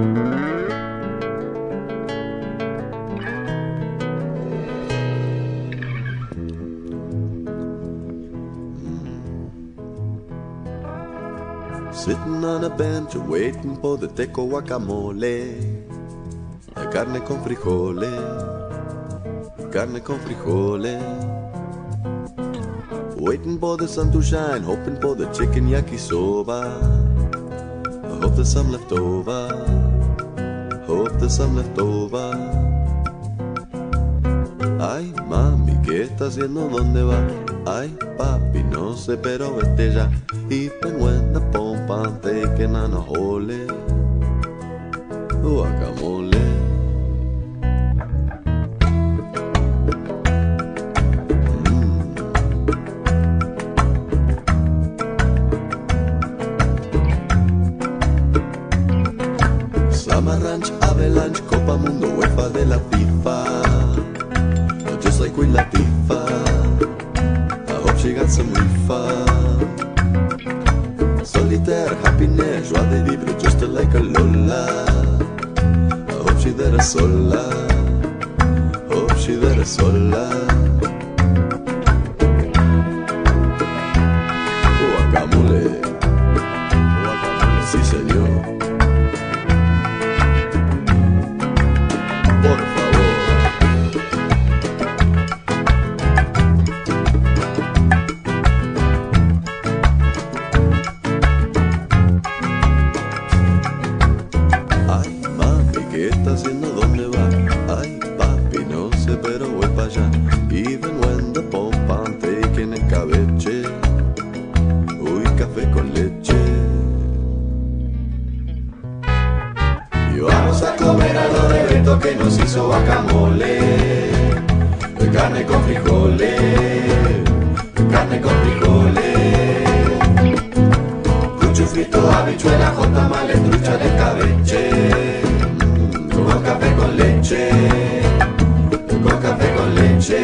Sitting on a bench waiting for the teco guacamole. Carne con frijoles, carne con frijoles. Waiting for the sun to shine, hoping for the chicken yakisoba. I hope there's some left over, hope there's some left over. Ay, mami, ¿qué está haciendo? ¿Dónde va? Ay, papi, no sé, pero vete ya. Even when the pomp and taking on a hole, guacamole. Summer Ranch, Avalanche, Copa Mundo, UEFA de la FIFA. Just like Queen Latifah, I hope she got some refund. Solitaire, happiness, joie de vivre, just like a Lola. I hope she there sola, hope she there sola. Guacamole, guacamole, sí señor. Por favor. Ay, mami, ¿qué está haciendo? ¿Dónde va? Ay, papi, no sé, pero voy para allá. Even when the pomp and taking el cabeche. Uy, café con leche. Y vamos a comer a lo de Beto que nos hizo guacamole. Carne con frijoles, carne con frijoles. Cucho frito, habichuela, jotamales, trucha de cabeche. Con café con leche, con café con leche.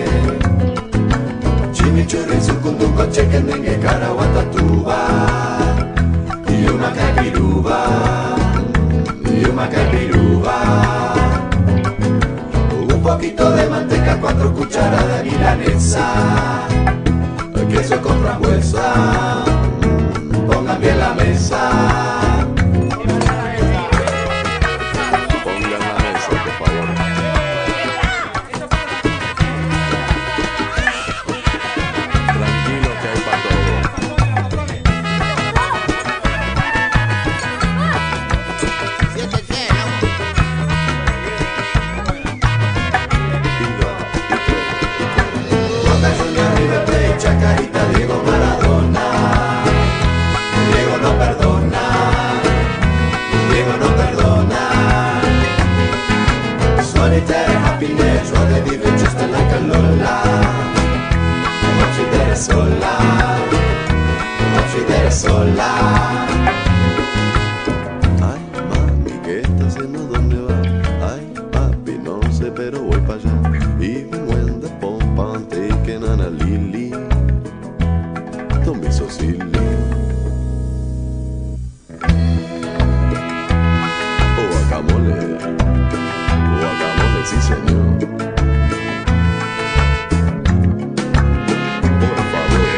Chimichurri, sucunduco, chicken dengue, caraguatatuba. Y una caipiruba, y una caipiruba. Un poquito de manteca, 4 cucharadas de milanesa. Queso con frambuesa, pongan bien la mesa. Pongan la mesa, por favor. Tranquilo que hay para todo. Chacarita, Diego Maradona. Diego no perdona, Diego no perdona. Solitaire, happiness, joie de vivre, just like a Lola. Como si te eres sola, como si te eres sola. Ay, mami, ¿qué está haciendo? ¿Dónde va? Ay, papi, no sé, pero voy para allá. Even when the pomp and taking on a lily. Don't be so silly. Guacamole, guacamole, sí señor. Por favor.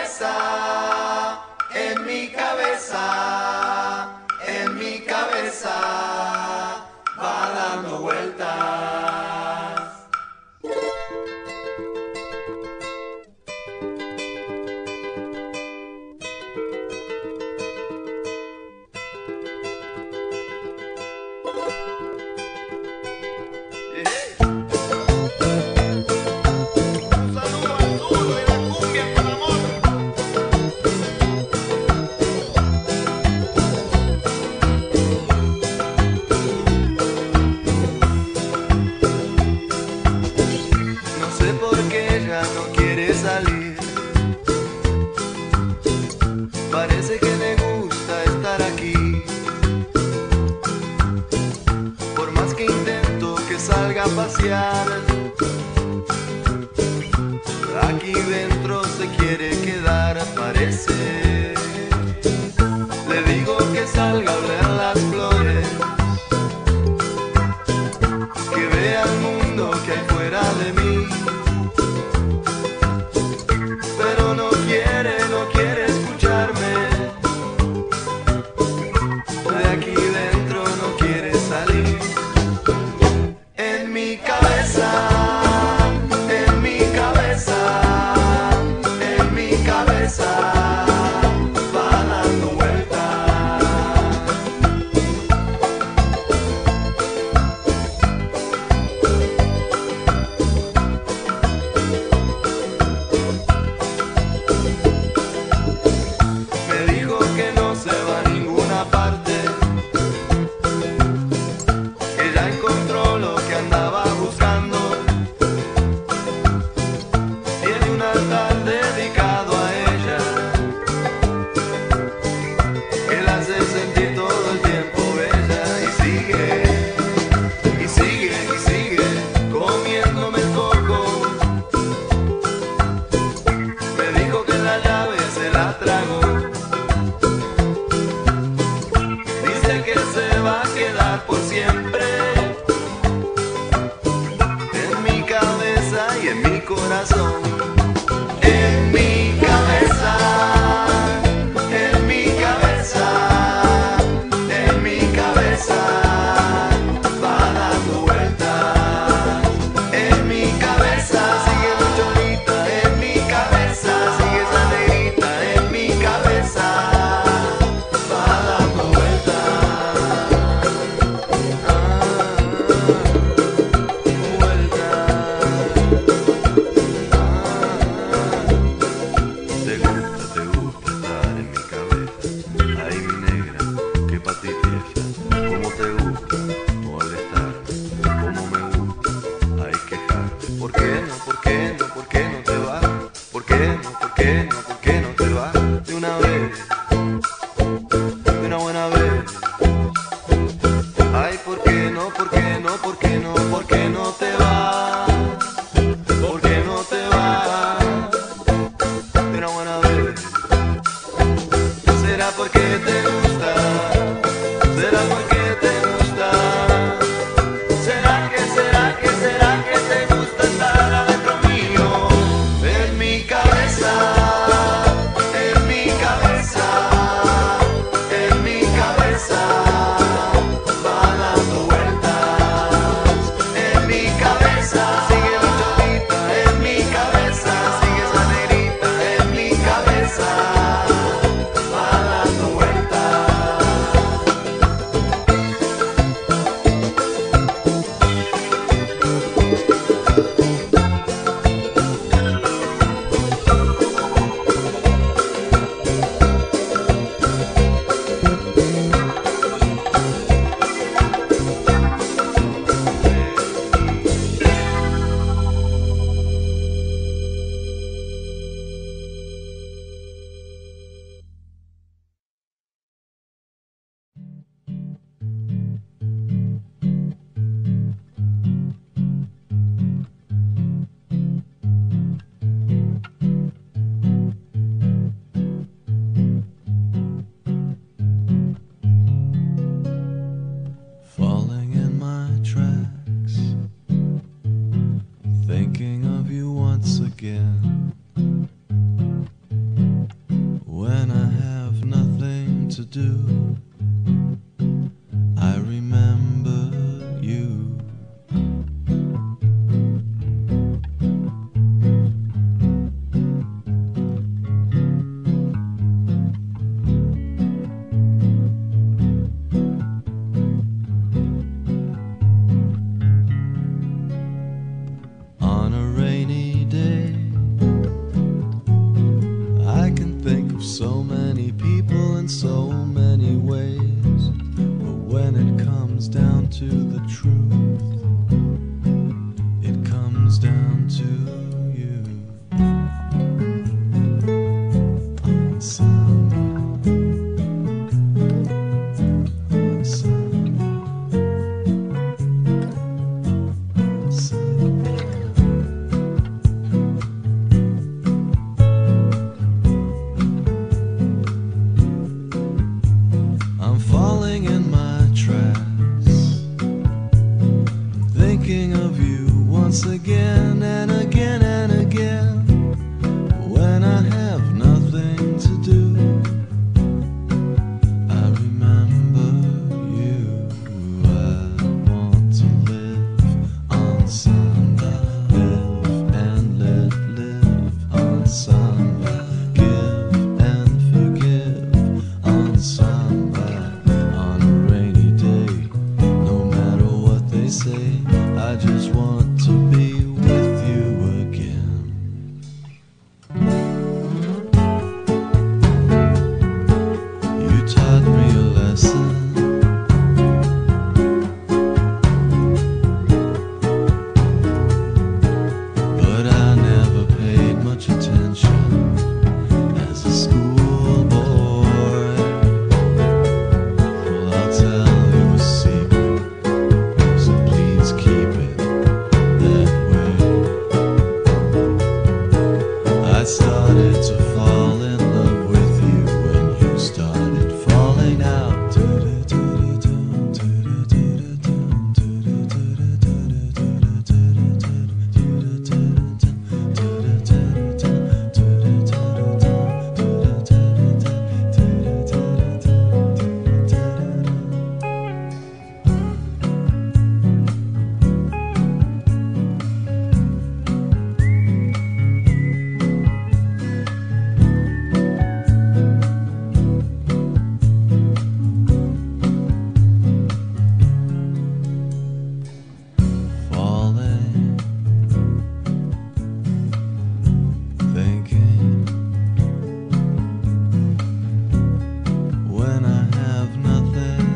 cabeza va dando vueltas. Parece que le gusta estar aquí. Por más que intento que salga a pasear, aquí dentro se quiere quedar, parece. Le digo que salga a oler las flores, que vea el mundo que hay fuera de mí. Pero no quiere escucharme. De aquí dentro no quiere salir. En mi cabeza, en mi cabeza, en mi cabeza va dando vueltas. Me dijo que no se va a ninguna parte, que ya encontró lo que andaba buscando. Tiene un altar dedicado a ella, que la hace sentir todo el tiempo bella. Y sigue, y sigue, y sigue comiéndome el coco. Me dijo que la llave se la tragó. Dice que se va a quedar por siempre en mi cabeza y en mi corazón. En mi cabeza, en mi cabeza, en mi cabeza va dando vueltas. En mi cabeza sigue la cholita, en mi cabeza sigue esa negrita, en mi cabeza va dando vueltas. Te gusta estar en mi cabeza. Ay, mi negra, qué patipieza. Cómo te gusta molestarme, cómo me gusta, ay, quejarte. ¿Por qué no, por qué no, por qué no te vas? ¿Por qué no, por qué no, por qué no te vas? De una vez, de una buena vez. Ay, ¿por qué no, por qué no, por qué no, por qué no te vas? ¿Por qué no te vas? De una buena vez. ¿Será porque te gusta? ¿Será porque te gusta? ¿Será que te gusta estar adentro mío? En mi cabeza, en mi cabeza, en mi cabeza va dando vueltas. En mi cabeza sigue la cholita, en mi cabeza sigue esa negrita, en mi cabeza va dando vueltas. Falling in my tracks, thinking of you once again. comes down to you. I'm falling in my tracks, thinking of you once again and again and again. When I have nothing to do, I remember you. I want to live on samba, live and let live on samba, give and forgive on samba. On a rainy day, no matter what they say, I just want to be with you again. You taught me a lesson, but I never paid much attention as a schoolboy. Well, I'll tell you a secret, so please keep it that way. I started to fall in love with you when you started falling out. Falling, thinking, when I have nothing,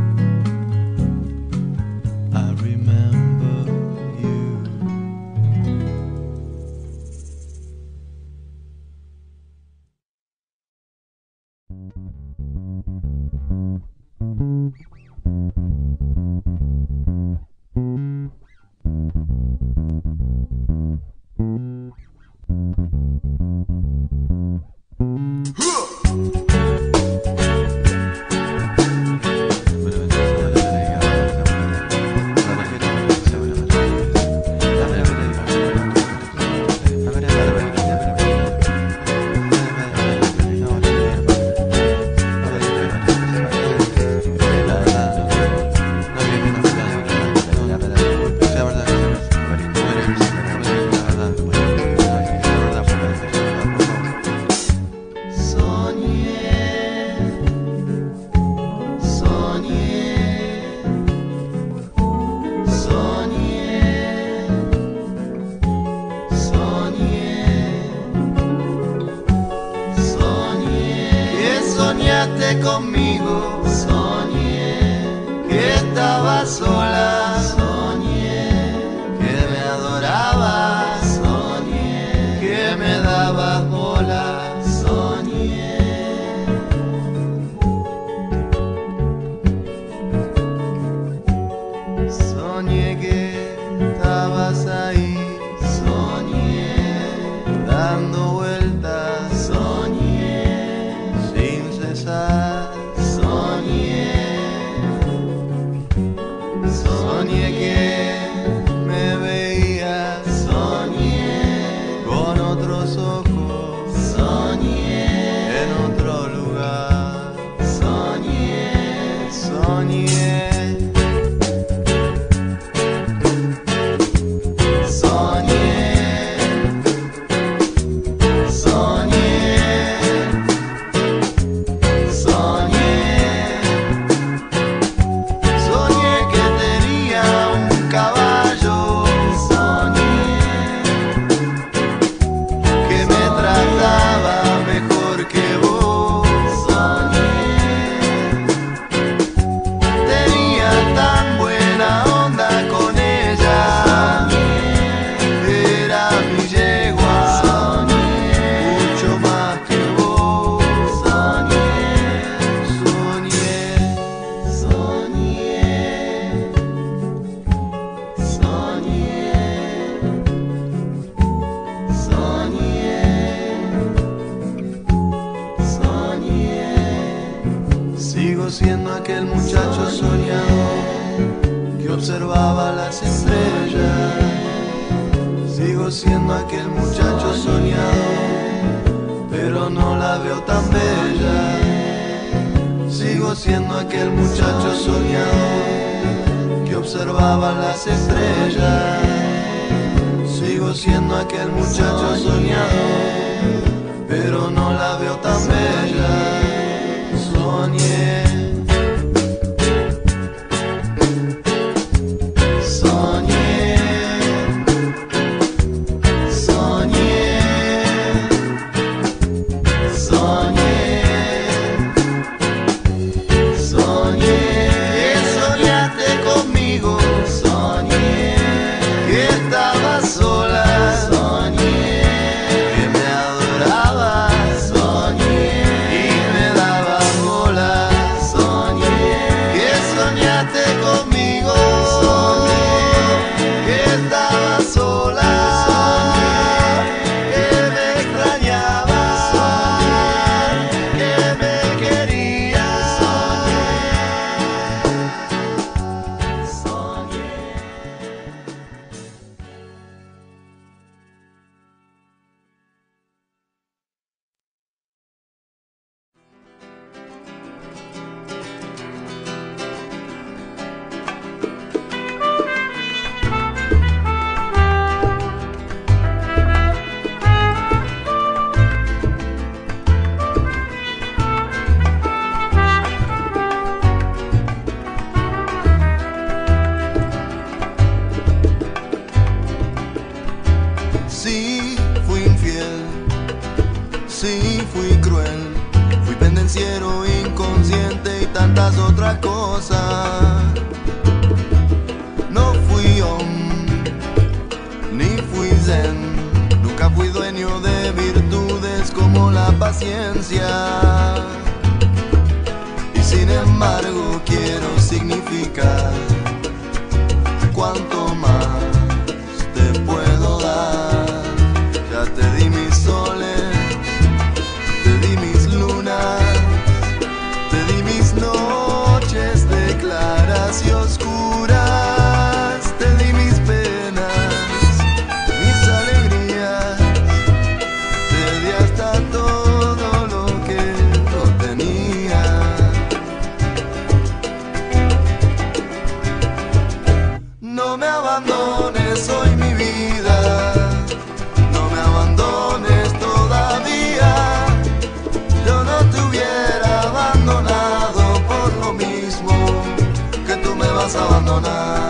I remember you. Soñaste conmigo, soñé que estaba sola, soñé que me adorabas, soñé que me dabas bola, soñé. Soñé que estabas ahí, soñé dando vueltas, soñé sin cesar, soñé. aquel muchacho soñador que observaba las estrellas. Sigo siendo aquel muchacho soñador, pero no la veo tan bella. Sigo siendo aquel muchacho soñador que observaba las estrellas. Sigo siendo aquel muchacho soñador, pero no la veo tan bella. Soñé, soñé, soñé, soñé, soñé que soñaste conmigo, soñé que estabas sola, soñé que me adorabas, soñé y me dabas bola, soñé que soñaste conmigo, soñé que estabas sola, que me extrañabas, que me querías, soñé. Sí, fui infiel, sí, fui cruel, fui pendenciero, inconsciente y tantas otras cosas. No fui ni fui zen, nunca fui dueño de virtudes como la paciencia. Y sin embargo quiero significar cuánto más te puedo dar. Ya te di mis soles, te di mis lunas, te di mis noches de claras y oscuras, te di mis penas, mis alegrías, te di hasta todo lo que no tenía. No me abandones hoy mi vida, no me abandones todavía. Yo no te hubiera abandonado por lo mismo que tú me vas a abandonar.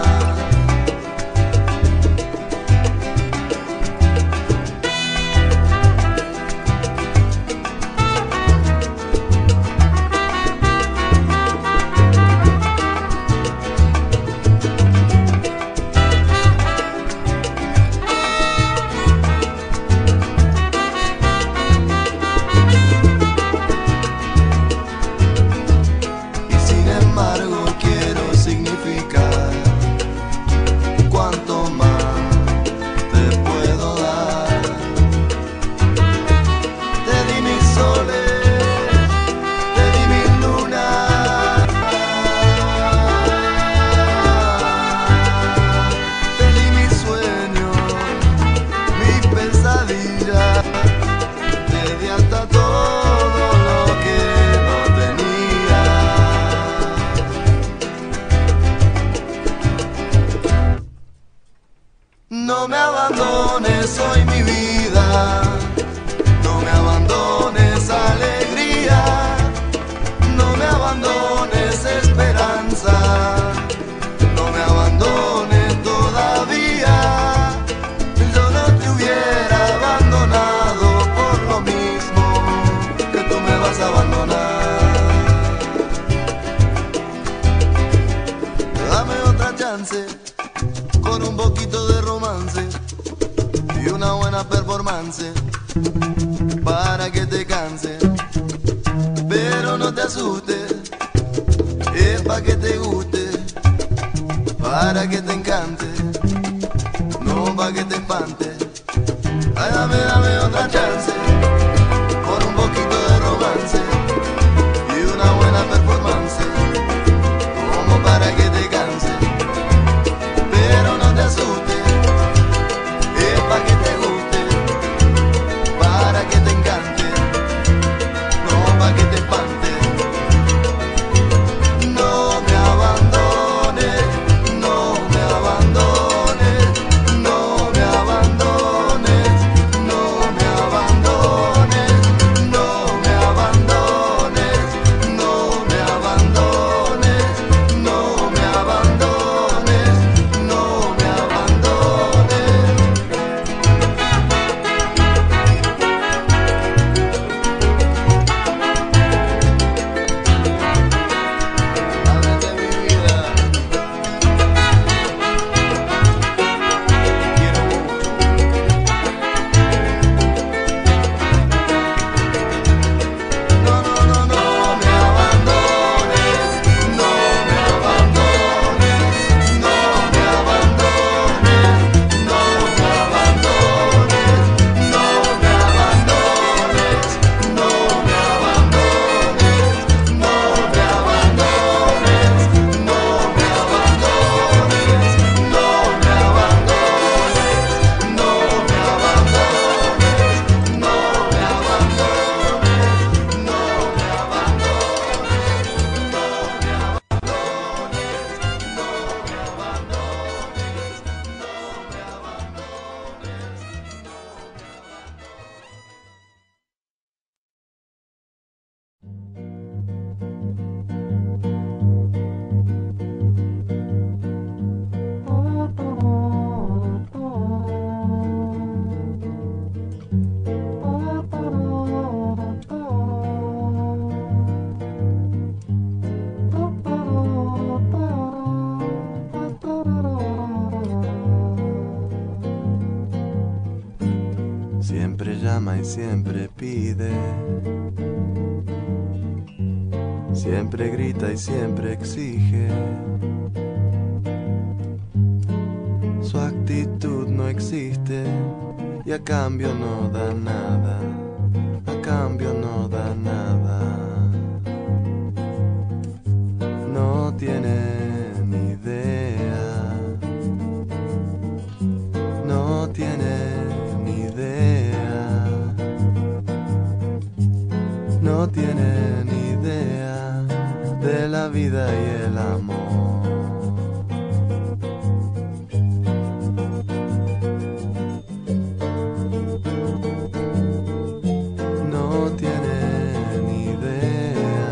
Y sin embargo quiero significar cuánto más te puedo dar. Te di mis soles, te di mis lunas, te di mis sueños, mis pesadillas, te di hasta todo lo que no tenía. No me abandones hoy mi vida, no me abandones alegría, no me abandones esperanza, no me abandones todavía. Yo no te hubiera abandonado por lo mismo que tú me vas a abandonar. Dame otra chance con un poquito de romance y una buena performance para que te canse. Pero no te asustes, es pa' que te guste, para que te encante, no pa' que te espante. Ay, dame otra chance con un poquito de romance y una buena performance siempre llama y siempre pide, siempre grita y siempre exige. Su actitud no existe y a cambio no da nada, a cambio no da nada. No tiene ni idea, no tiene ni idea, no tiene ni idea de la vida y el amor. No tiene ni idea,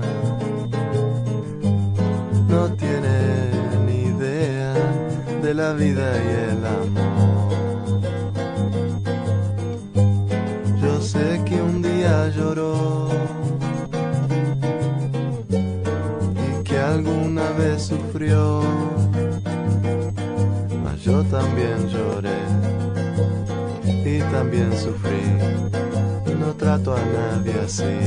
no tiene ni idea de la vida y el amor. Yo sé que un día lloró y que alguna vez sufrió, mas yo también lloré y también sufrí. No trato a nadie así.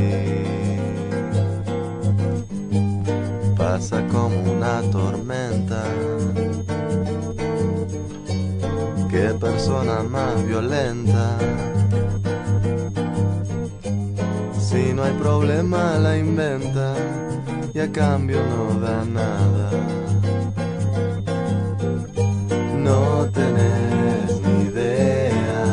Pasa como una tormenta. Qué persona más violenta. Si no hay problema la inventa y a cambio no da nada. No tenés ni idea,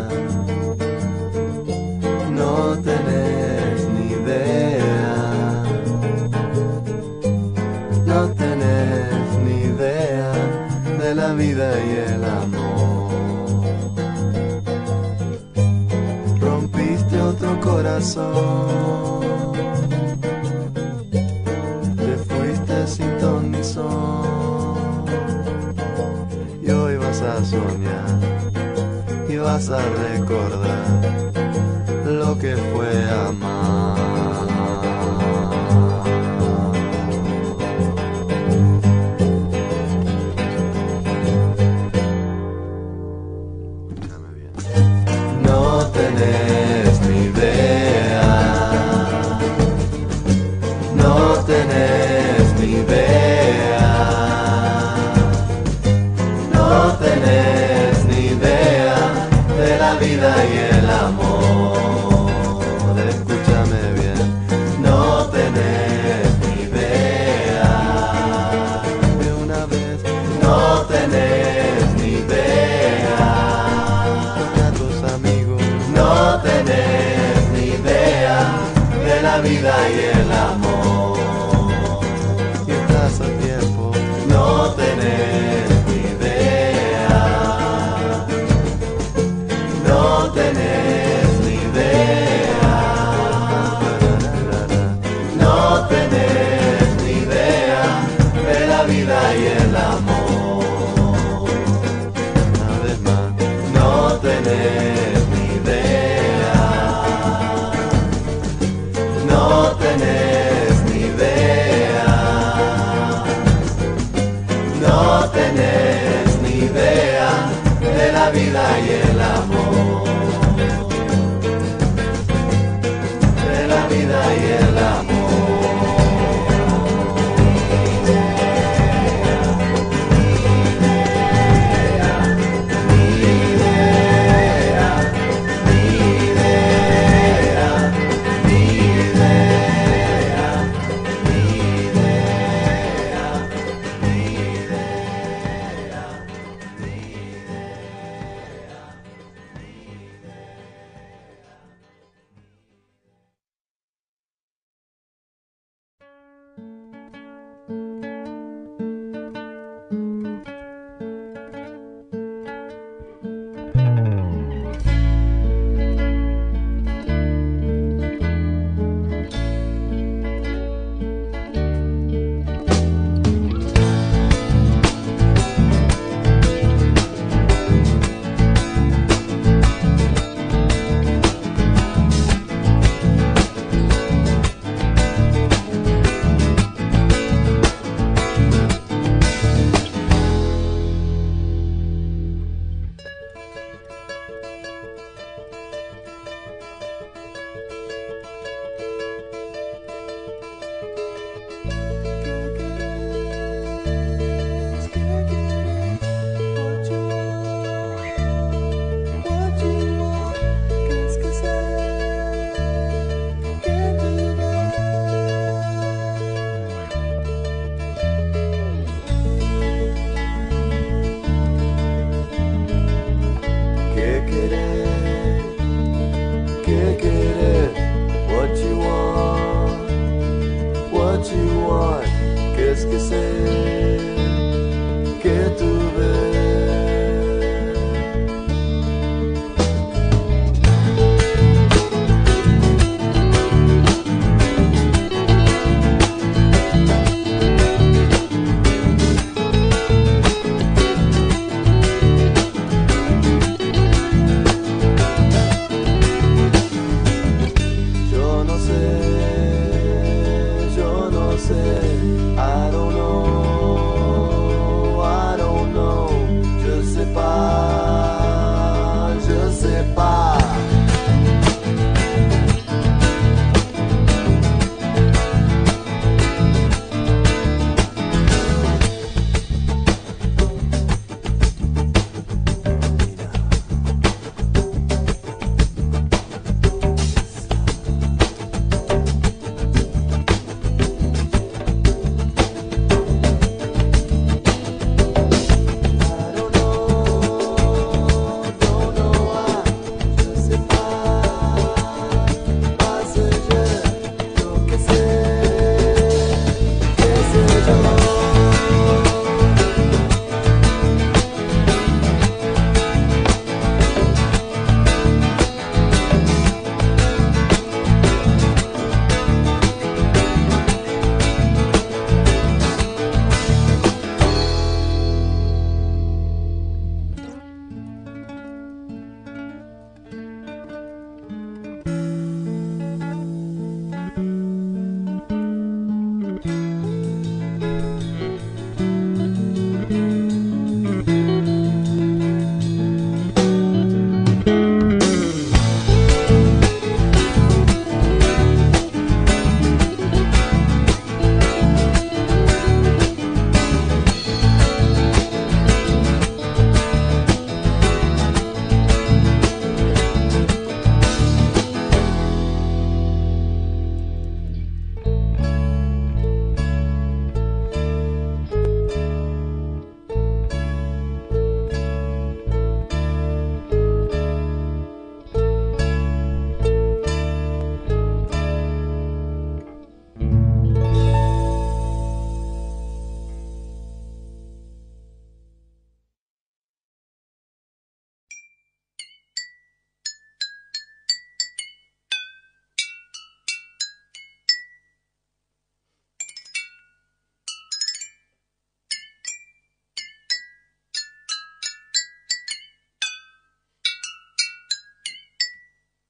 no tenés ni idea, no tenés ni idea de la vida y el amor. Rompiste otro corazón, te fuiste sin ton ni son, y hoy vas a soñar y vas a recordar lo que fue amar. Escúchame bien. No tenés ni idea, no tenés ni idea, no tenés ni idea de la vida y el amor. Escúchame bien, no tenés ni idea, de una vez, no tenés ni idea, a tus amigos, no tenés ni idea de la vida y el amor. Y estás a tiempo, no tenés ni idea, no tenés ni idea, no tenés ni idea de la vida y el amor. Una vez más, no tenés ni idea, no tenés ni idea, no tenés ni idea de la vida y el amor, de la vida y el amor.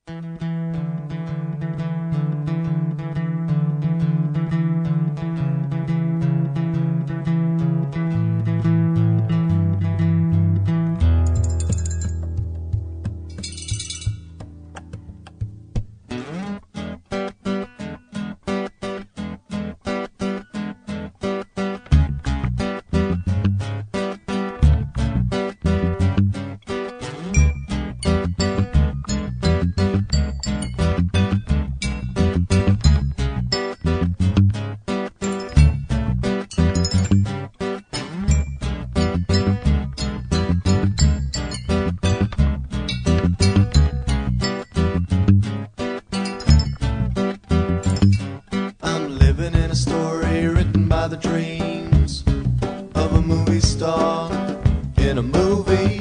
The dreams of a movie star in a movie.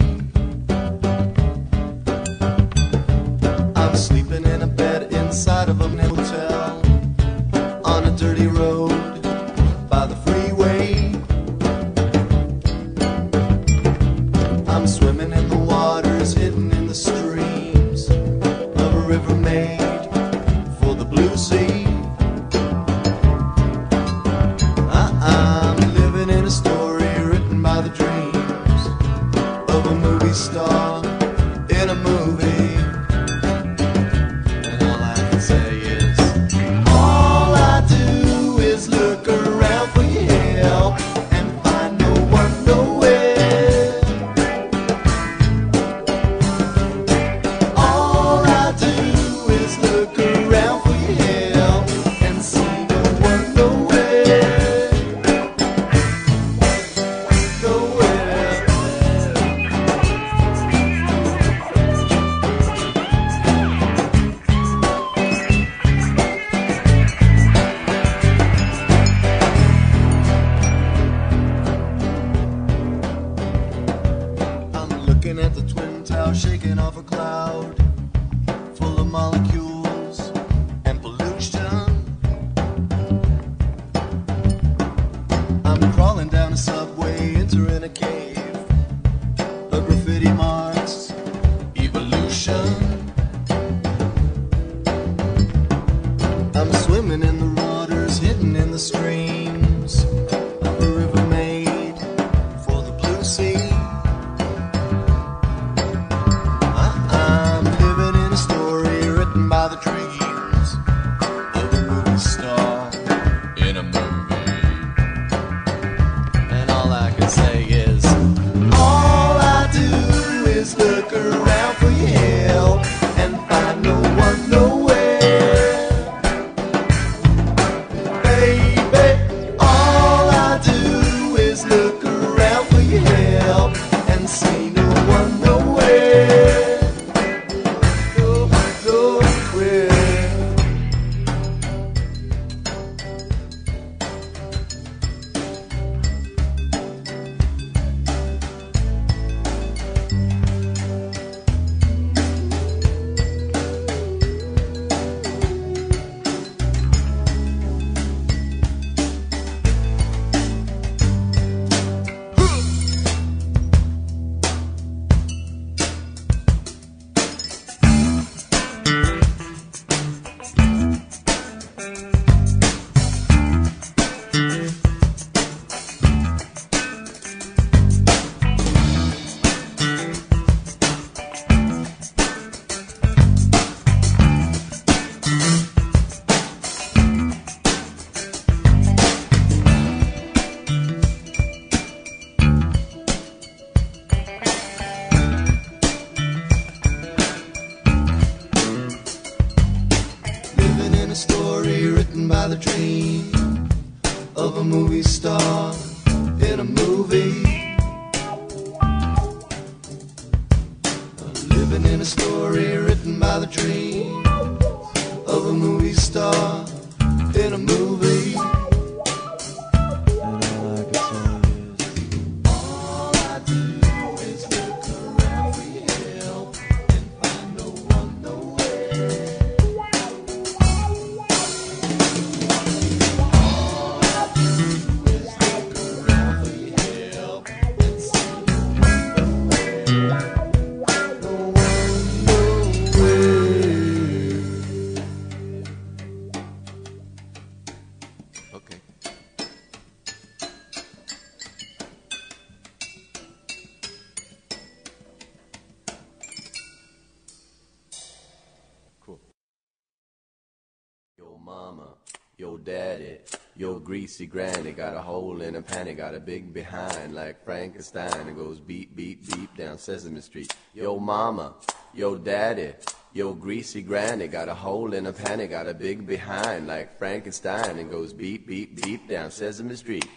I'm sleeping in a bed inside of a hotel on a dirty road by the freeway. I'm swimming in the waters hidden in the streams of a river made for the blue sea. I'm living in a story written by the dreams of a movie star in a movie. And all I can say is, all I do is look around for your help and find no one nowhere. All I do is look around for your help and see no one nowhere. Looking at the Twin Towers shaking off a cloud full of molecules and pollution. I'm crawling down a subway, entering a cave. A graffiti marks evolution. I'm swimming in the waters, hidden in the streams of a river made for the blue sea. By the dreams of a movie star in a movie. And all I can say is, all I do is look around for your help and find no one nowhere. Baby, all I do is look around for your help and see no one nowhere. By the dream of a movie star in a movie. Living in a story written by the dream of a movie star in a movie. And all I can say is, all I do is look around for your help and find no one nowhere. No one nowhere. Yo daddy, yo greasy granny, got a hole in a panty, got a big behind like Frankenstein. It goes beep, beep, beep down Sesame Street. Yo mama, yo daddy, yo greasy granny, got a hole in a panty, got a big behind like Frankenstein. It goes beep, beep, beep down Sesame Street.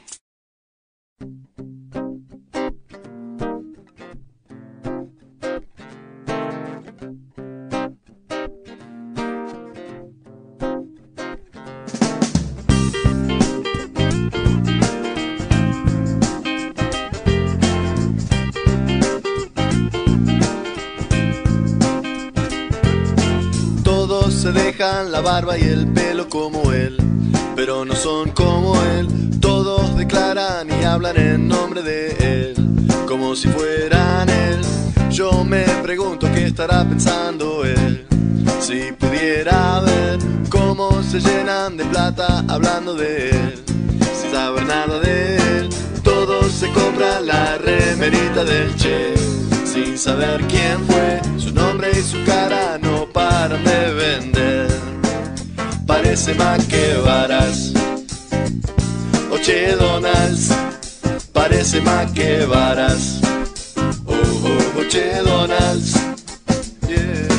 Se dejan la barba y el pelo como él, pero no son como él. Todos declaran y hablan en nombre de él, como si fueran él. Yo me pregunto qué estará pensando él, si pudiera ver cómo se llenan de plata hablando de él, sin saber nada de él. Todos se compran la remerita del Che, sin saber quién fue. Su nombre y su cara no paran de vender. Parece más que varas o Che Donalds. Parece más que varas o Che Donalds. Yeah.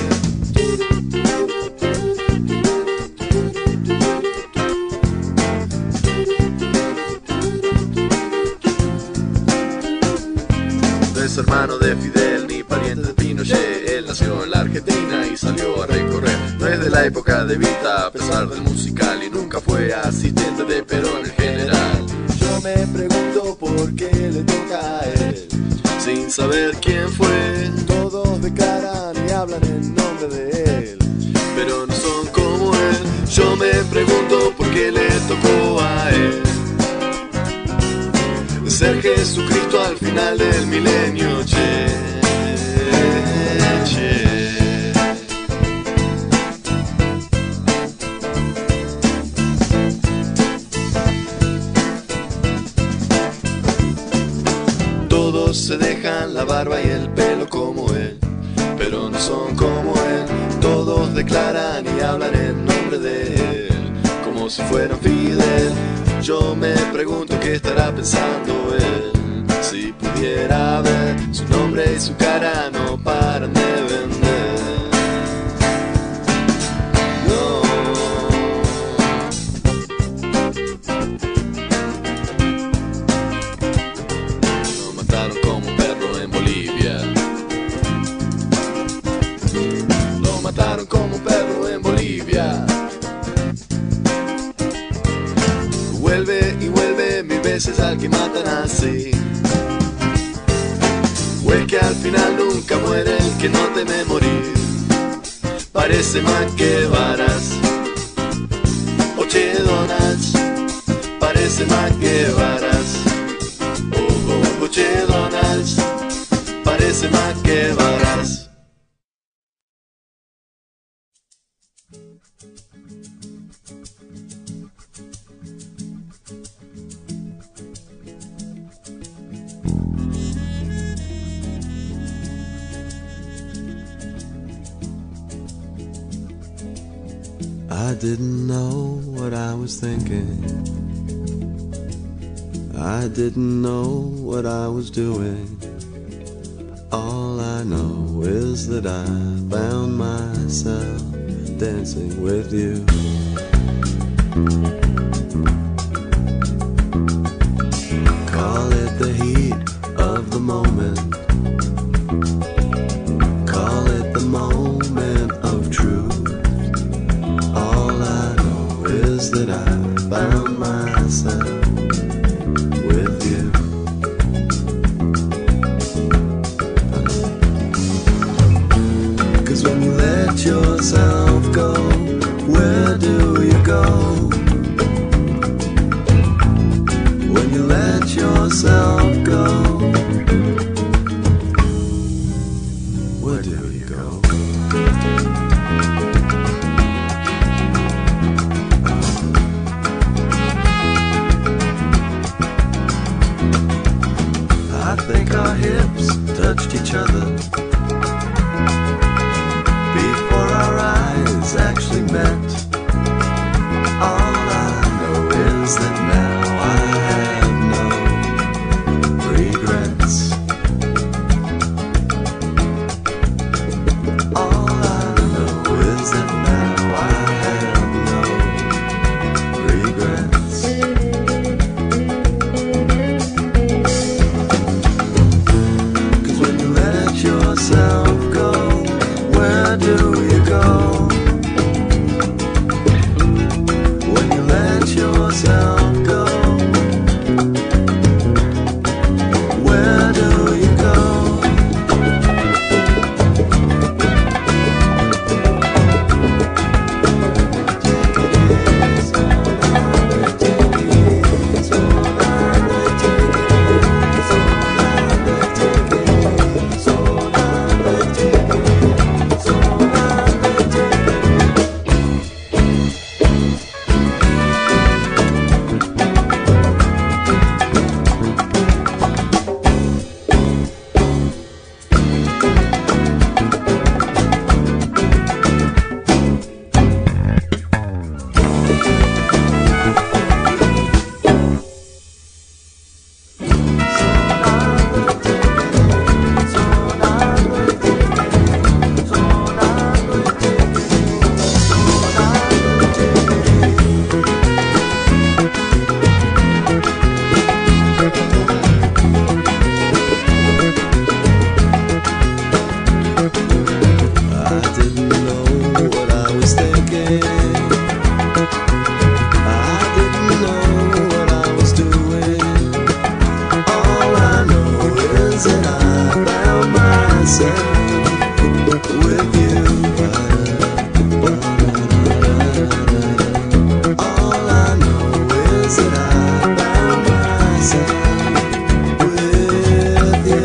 No es hermano de Fidel ni pariente de Pinochet. Él nació en la Argentina y salió a recorrer. No es de la época de Vita a pesar del musical, y nunca fue asistente de Perón en general. Yo me pregunto por qué le toca a él, sin saber quién fue. Todos declaran y hablan en nombre de él, pero no son como él. Yo me pregunto por qué le tocó a él ser Jesucristo al final del milenio. Che, che. Todos se dejan la barba y el pelo como él, pero no son como él. Todos declaran y hablan en nombre de él, como si fueran Fidel. Yo me pregunto qué estará pensando él, si pudiera ver su nombre y su cara no paran de vender. No. Lo mataron como un perro en Bolivia. Lo mataron como un perro en Bolivia. Vuelve y vuelve mil veces al que matan así. O es que al final nunca muere el que no teme morir. Parece más que varas o Che Donalds. Parece más que varas o Che Donalds. Parece más que varas. I didn't know what I was thinking. I didn't know what I was doing. All I know is that I found myself dancing with you. Call it the heat of the moment. Call it the moment of truth. All I know is that I found myself with you. 'Cause when you let yourself go, where do you go? When you let yourself go, where do you go? I think our hips touched each other before our eyes actually met. All I with you. All I know is that I found myself with you.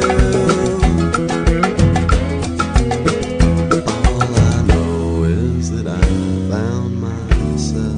All I know is that I found myself.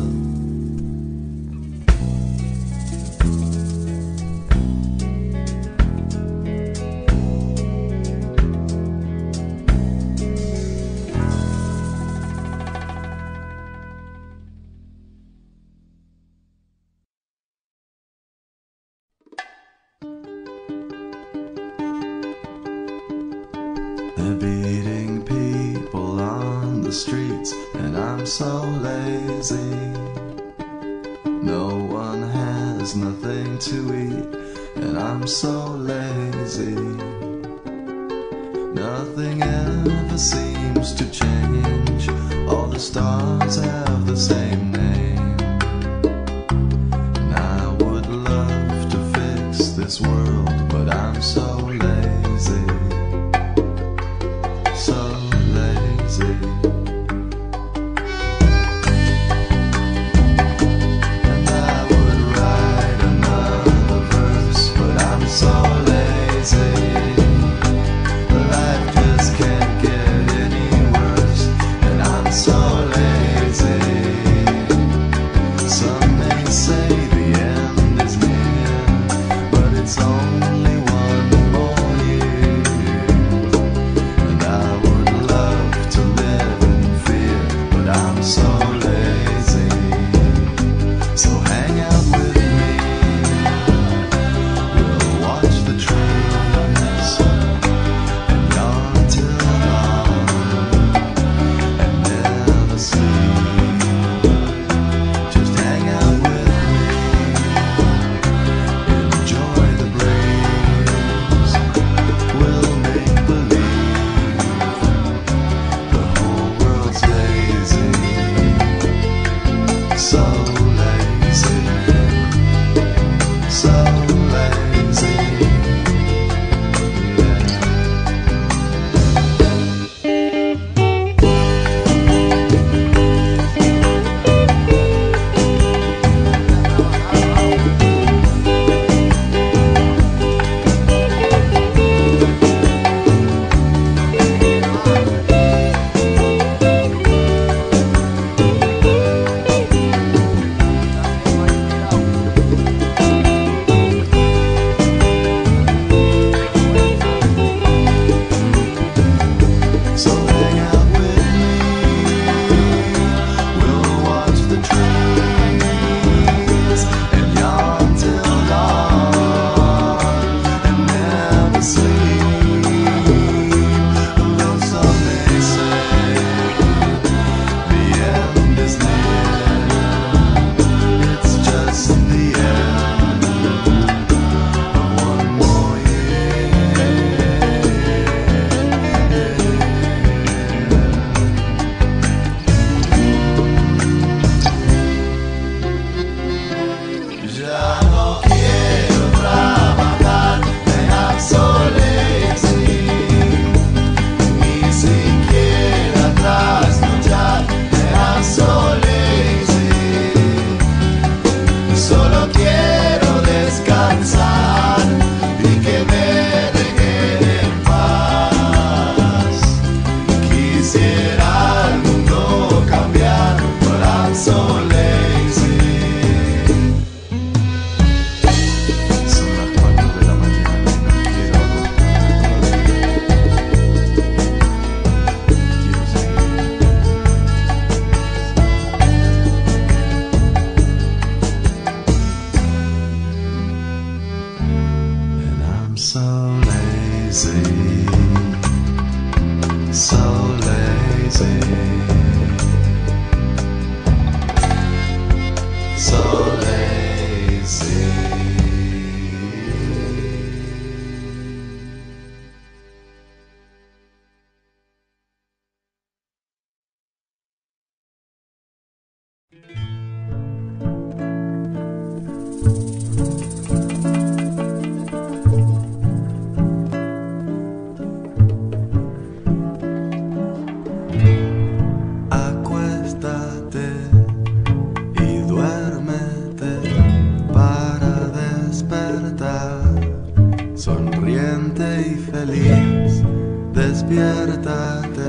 They're beating people on the streets, and I'm so lazy. No one has nothing to eat, and I'm so lazy. Nothing ever seems to change. All the stars have the same name. And I would love to fix this world, but I'm so lazy. So lazy. And I would write another verse, but I'm so lazy. Life just can't get any worse, and I'm so lazy. Some may say the end is near, but it's only one more year. And I would love to live in fear, but I'm so lazy. So hang out with me. We'll watch the trees and yawn till dawn and never sleep. Just hang out with me. Enjoy the breeze. We'll make believe the whole world's lazy. So lazy. So lazy. So hang out with me. We'll watch the trees and yawn till dawn and never sleep. Though some may say the end is near, it's just the end of one more year. Ya no quiero trabajar, and I'm so lazy. Ni siquiera trasnochar, and I'm so lazy. Solo quiero descansar y que me dejen en paz. Quisiera el mundo cambiar, but I'm so lazy. Son las 4 de la mañana y no quiero acostarme todavía. Quiero seguir. And I'm so lazy. So lazy. So lazy. despiértate,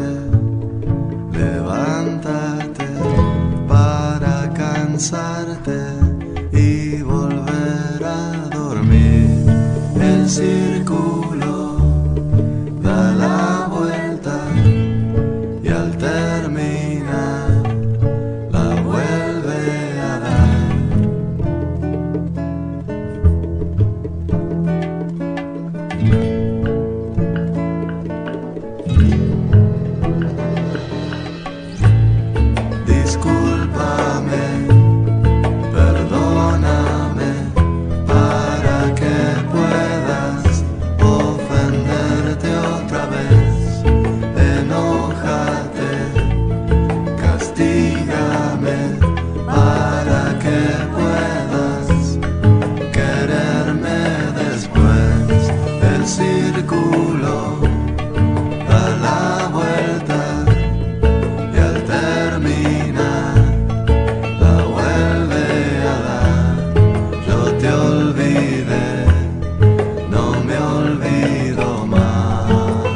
levántate para cansarte y volver a dormir. El círculo da la vuelta y al terminar la vuelve a dar. Discúlpame, perdóname, para que puedas ofenderte otra vez. Enójate, castígame, para que puedas quererme después. El círculo da la vuelta y al terminar la vuelve a dar. Yo te olvidé, no me olvido más.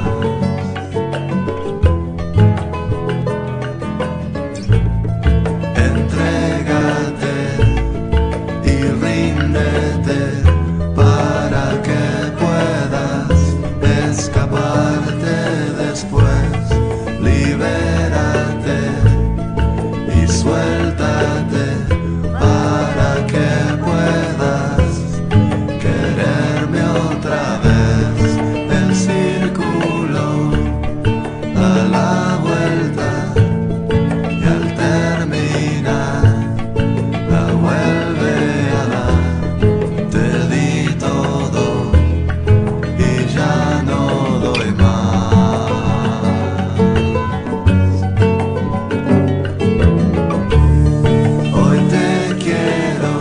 Entrégate y ríndete para que puedas escaparte después. Libérate y suéltate para que puedas quererme otra vez. El círculo da la vuelta y al terminar la vuelve a dar. Te di todo y ya no doy más. Hoy te quiero,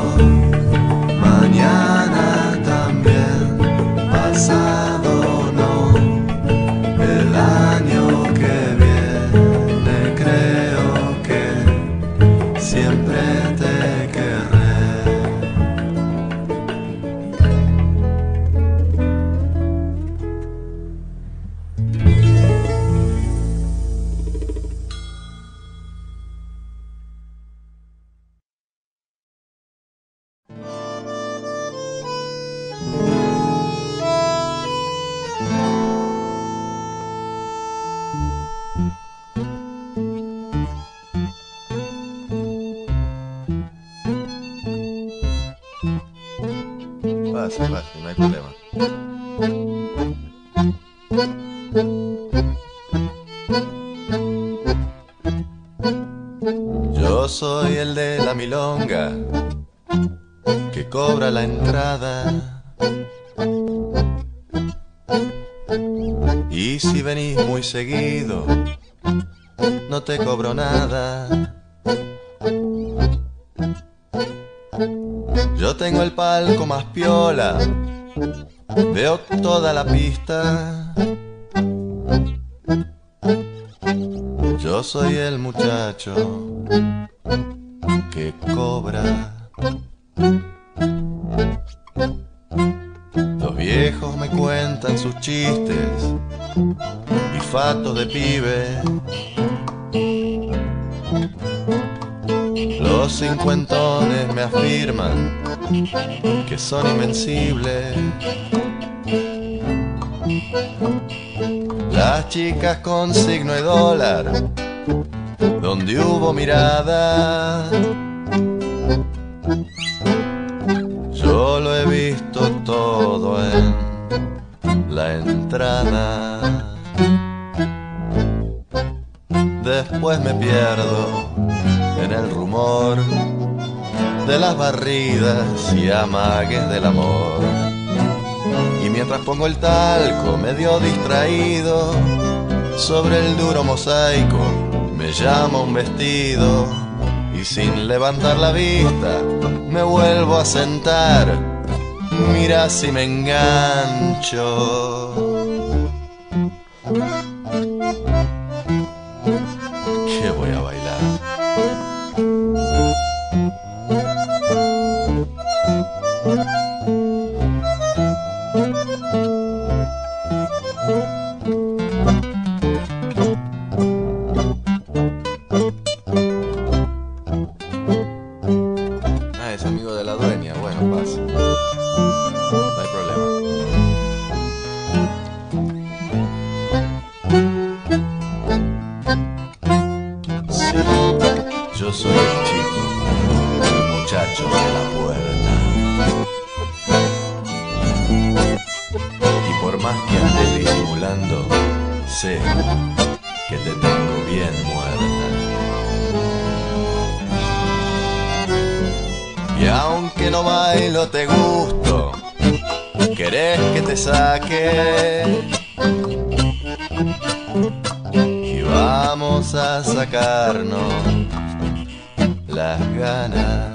mañana también, pasado no, el año que viene creo que siempre te querré. Pase, no hay problema. Yo soy el de la milonga que cobra la entrada. Y si venís muy seguido, no te cobro nada. Yo tengo el palco más piola, veo toda la pista. Yo soy el muchacho que cobra. Los viejos me cuentan sus chistes y fatos de pibe. Los cincuentones me afirman que son invencibles. Las chicas con signo de dólar, donde hubo mirada, yo lo he visto todo en la entrada. Después me pierdo en el rumor de las barridas y amagues del amor. Y mientras pongo el talco medio distraído, sobre el duro mosaico me llama un vestido. Y sin levantar la vista me vuelvo a sentar. Mira si me engancho. ¿Qué voy a bailar? no bailo te gusto, querés que te saque y vamos a sacarnos las ganas.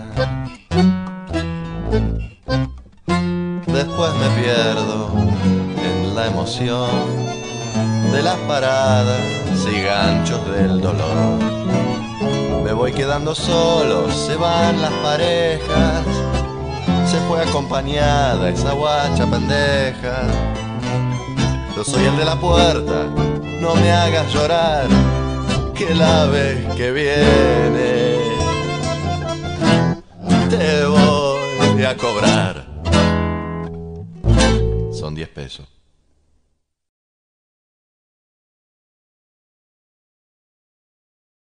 Después me pierdo en la emoción de las paradas y ganchos del dolor. Me voy quedando solo, se van las parejas, se fue acompañada esa guacha pendeja. Yo soy el de la puerta, no me hagas llorar, que la vez que viene te voy a cobrar. Son 10 pesos.